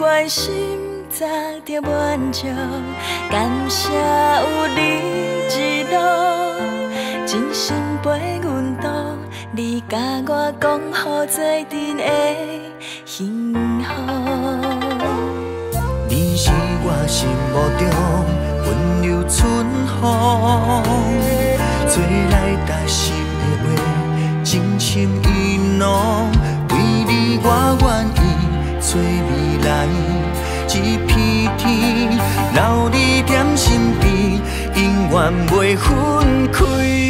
关心早着满足，感谢有你一路，真心陪阮度，你甲我讲好做阵的幸福。 你是我心目中温柔春风，做来踏实的话，真心意浓。为你我愿意找未来，一片天留你踮身边，永远袂分开。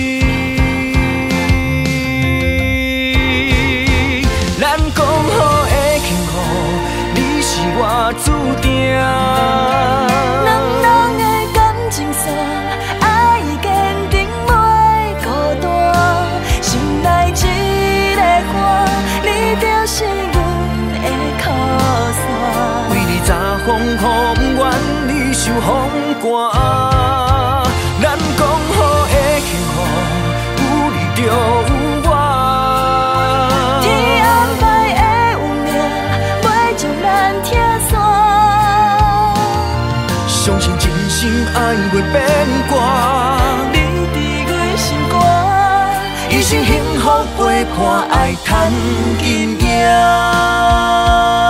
咱讲好的幸福，你是我注定。 两人的感情线，爱坚定袂孤单。心内一个花，你就是阮的靠山。 为你早风雨，不愿你受风寒。咱讲好的幸福，有你就有我。 天安排的运命，袂将咱拆散。 相信真心爱袂变卦， 你伫阮心肝， 一生幸福陪伴，爱叹今夜。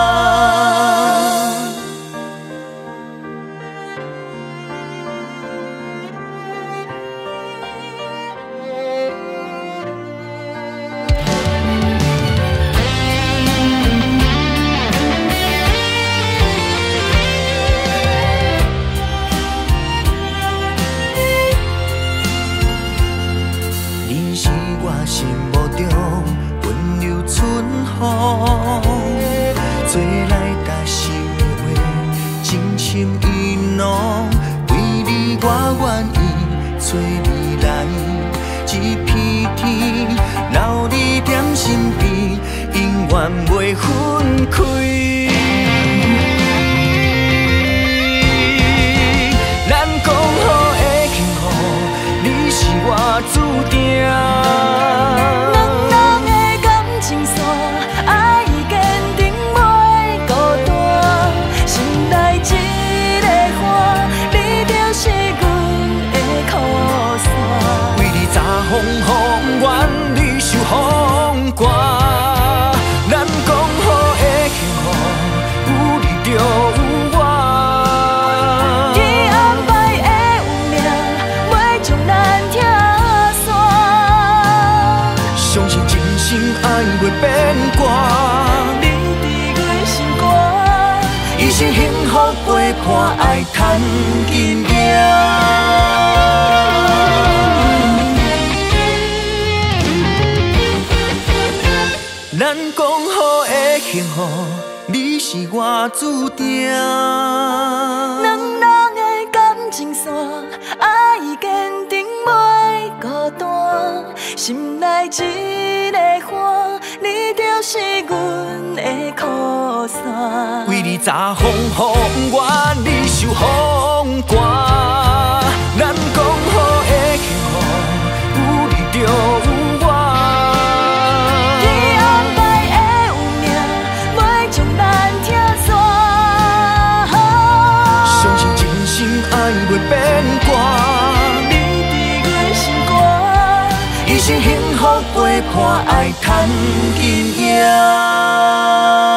你是我心目中温柔春风，做来踏实的话，真心意浓。为你我愿意找未来，一片天留你踮身边，永远袂分开。咱讲好的幸福，你是我注定。 两人的感情线，爱坚定袂孤单。心内一个花，你就是阮的靠山。 为你早风雨，不愿你受风寒。咱讲好的幸福，有你就有我。 天安排的运命，袂将咱拆散。 相信真心爱袂变卦， 你伫阮心肝， 一生幸福陪伴，爱叹今夜。咱讲好的幸福，你是我注定。 两人的感情线，爱坚定袂孤单。心内一个花，你就是阮的靠山。 为你早风雨，不愿你受风寒。咱讲好的幸福，有你就有我。 天安排的运命，袂将咱拆散。 相信真心爱袂变卦， 你伫阮心肝， 一生幸福陪伴，爱叹今夜。